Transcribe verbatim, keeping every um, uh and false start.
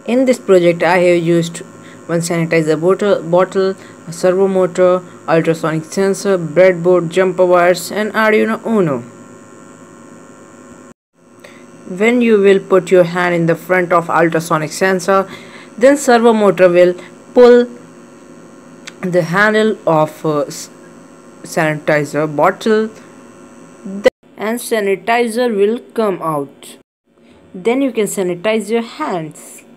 In this project I have used one sanitizer bottle, bottle, a servo motor, ultrasonic sensor, breadboard, jumper wires and Arduino Uno. When you will put your hand in the front of ultrasonic sensor, then servo motor will pull the handle of uh, sanitizer bottle and sanitizer will come out. Then you can sanitize your hands.